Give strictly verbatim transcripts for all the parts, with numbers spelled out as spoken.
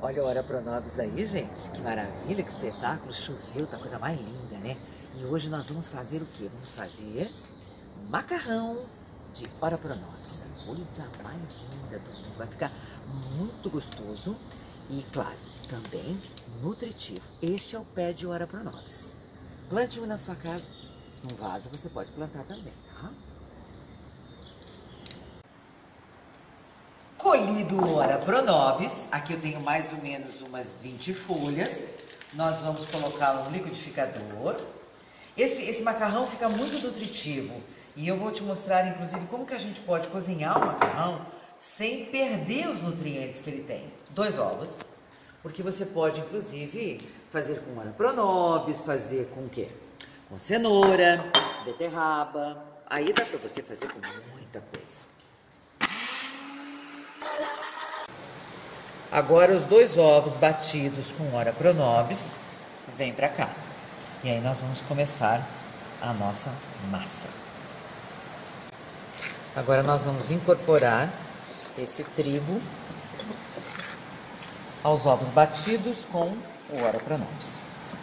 Olha a Ora Pronobis aí, gente. Que maravilha, que espetáculo. Choveu, tá a coisa mais linda, né? E hoje nós vamos fazer o quê? Vamos fazer macarrão de Ora Pronobis. Coisa mais linda do mundo. Vai ficar muito gostoso e, claro, também nutritivo. Este é o pé de Ora Pronobis. Plante um na sua casa. Num vaso você pode plantar também, tá? Colhido o Ora Pronobis, aqui eu tenho mais ou menos umas vinte folhas. Nós vamos colocar um liquidificador. Esse, esse macarrão fica muito nutritivo e eu vou te mostrar, inclusive, como que a gente pode cozinhar o macarrão sem perder os nutrientes que ele tem. Dois ovos, porque você pode, inclusive, fazer com Ora Pronobis, fazer com o quê? Com cenoura, beterraba. Aí dá pra você fazer com muita coisa. Agora os dois ovos batidos com Ora Pronobis vem pra cá. E aí nós vamos começar a nossa massa. Agora nós vamos incorporar esse trigo aos ovos batidos com o Ora Pronobis.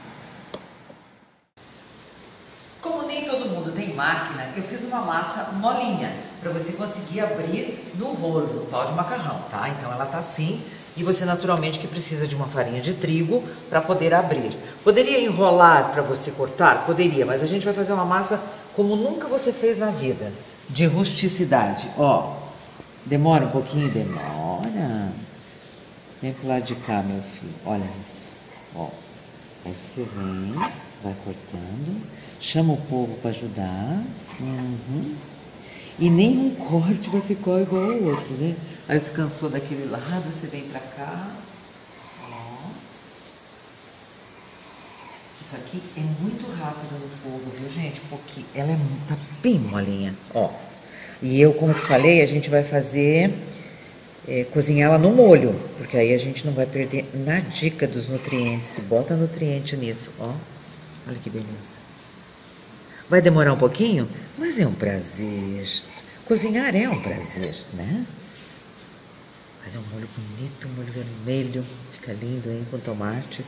Como nem todo mundo tem máquina, eu fiz uma massa molinha para você conseguir abrir no rolo, no pau de macarrão, tá? Então ela tá assim. E você naturalmente que precisa de uma farinha de trigo para poder abrir. Poderia enrolar para você cortar? Poderia, mas a gente vai fazer uma massa como nunca você fez na vida, de rusticidade. Ó, demora um pouquinho? Demora. Vem pro lado de cá, meu filho. Olha isso. Ó, aí você vem, vai cortando, chama o povo para ajudar. Uhum. E nenhum corte vai ficar igual ao outro, né? Aí você cansou daquele lado, você vem pra cá. Ó. Isso aqui é muito rápido no fogo, viu, gente? Porque ela é, tá bem molinha, ó. E eu, como te falei, a gente vai fazer, é, cozinhar ela no molho, porque aí a gente não vai perder na dica dos nutrientes. Bota nutriente nisso, ó. Olha que beleza. Vai demorar um pouquinho, mas é um prazer. Cozinhar é um prazer, né? Fazer um molho bonito, um molho vermelho, fica lindo, hein, com tomates.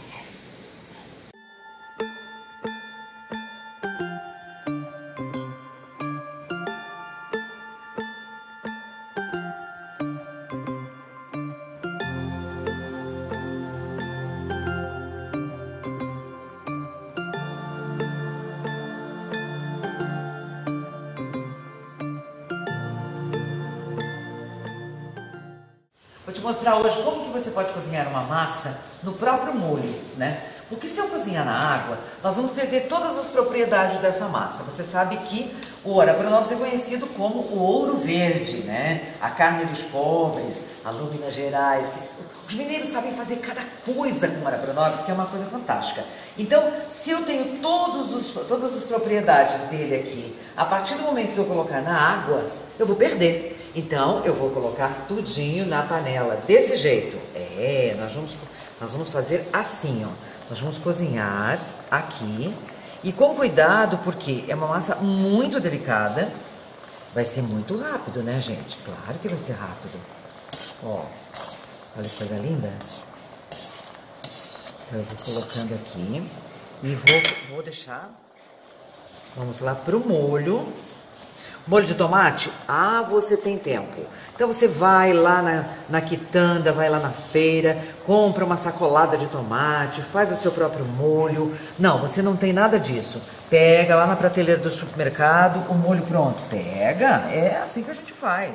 Vou te mostrar hoje como que você pode cozinhar uma massa no próprio molho, né? Porque se eu cozinhar na água, nós vamos perder todas as propriedades dessa massa. Você sabe que o Ora Pronobis é conhecido como o ouro verde, né? A carne dos pobres, alô Minas Gerais. Os mineiros sabem fazer cada coisa com o Ora Pronobis, que é uma coisa fantástica. Então, se eu tenho todos os, todas as propriedades dele aqui, a partir do momento que eu colocar na água, eu vou perder. Então, eu vou colocar tudinho na panela, desse jeito. É, nós vamos, nós vamos fazer assim, ó. Nós vamos cozinhar aqui. E com cuidado, porque é uma massa muito delicada. Vai ser muito rápido, né, gente? Claro que vai ser rápido. Ó, olha que coisa linda. Então, eu vou colocando aqui. E vou, vou deixar... Vamos lá pro molho. Molho de tomate? Ah, você tem tempo. Então você vai lá na, na quitanda, vai lá na feira, compra uma sacolada de tomate, faz o seu próprio molho. Não, você não tem nada disso. Pega lá na prateleira do supermercado, o molho pronto. Pega, é assim que a gente faz.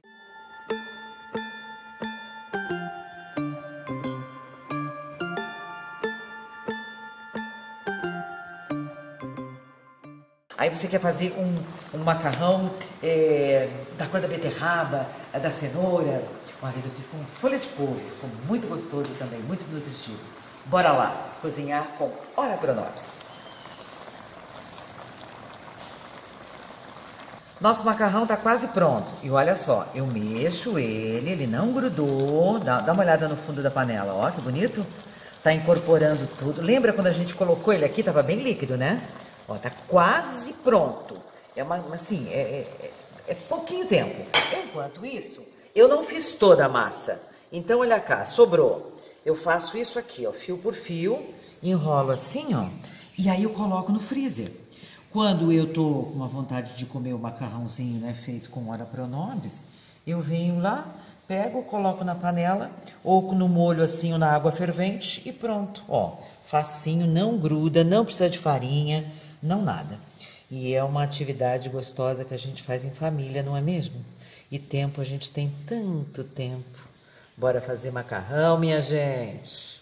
Aí você quer fazer um, um macarrão é, da cor da beterraba, da cenoura. Uma vez eu fiz com folha de couve, ficou muito gostoso também, muito nutritivo. Bora lá, cozinhar com Ora Pronobis. Nosso macarrão tá quase pronto. E olha só, eu mexo ele, ele não grudou. Dá, dá uma olhada no fundo da panela, ó, que bonito. Tá incorporando tudo. Lembra quando a gente colocou ele aqui, tava bem líquido, né? Ó, tá quase pronto. É uma, assim, é, é, é pouquinho tempo. Enquanto isso, eu não fiz toda a massa. Então, olha cá, sobrou. eu faço isso aqui, ó, fio por fio, enrolo assim, ó, e aí eu coloco no freezer. Quando eu tô com uma vontade de comer o macarrãozinho, né, feito com ora pronobis, eu venho lá, pego, coloco na panela, ou no molho assim, ou na água fervente, e pronto, ó, facinho, não gruda, não precisa de farinha, não nada. E é uma atividade gostosa que a gente faz em família, não é mesmo? E tempo, a gente tem tanto tempo. Bora fazer macarrão, minha gente.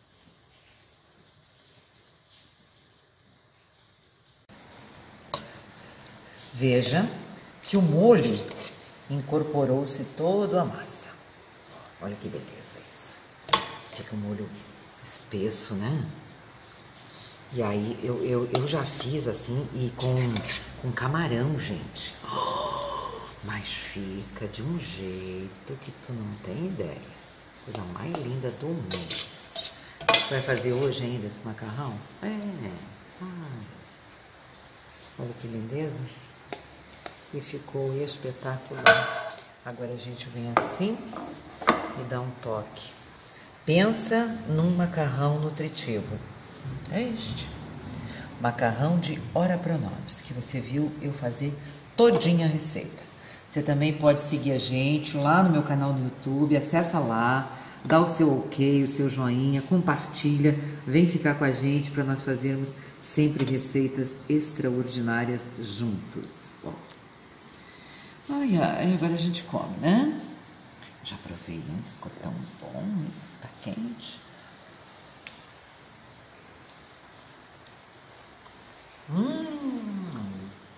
Veja que o molho incorporou-se todo a massa. Olha que beleza isso. Fica um molho espesso, né? E aí, eu, eu, eu já fiz assim, e com, com camarão, gente. Mas fica de um jeito que tu não tem ideia. Coisa mais linda do mundo. Você vai fazer hoje ainda esse macarrão? É. Ah. Olha que lindeza. E ficou espetacular. Agora a gente vem assim e dá um toque. Pensa num macarrão nutritivo. É este. Macarrão de ora pronobis, que você viu eu fazer todinha a receita. Você também pode seguir a gente lá no meu canal no YouTube, acessa lá, dá o seu ok, o seu joinha, compartilha, vem ficar com a gente para nós fazermos sempre receitas extraordinárias juntos. Ó. Ai, ai, agora a gente come, né? Já provei antes, ficou tão bom isso, tá quente. Hum.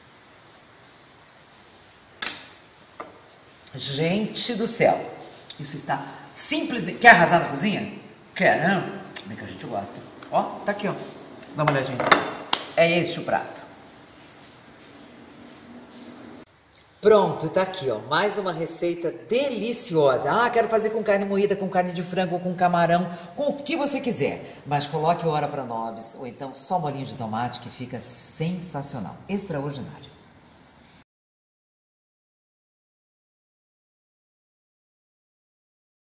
Gente do céu, isso está simplesmente... Quer arrasar na cozinha? Quer, né? Bem que a gente gosta. Ó, tá aqui, ó. Dá uma olhadinha. É este o prato. Pronto, tá aqui, ó. Mais uma receita deliciosa. Ah, quero fazer com carne moída, com carne de frango, com camarão, com o que você quiser. Mas coloque ora pronobis, ou então só molinho de tomate, que fica sensacional, extraordinário.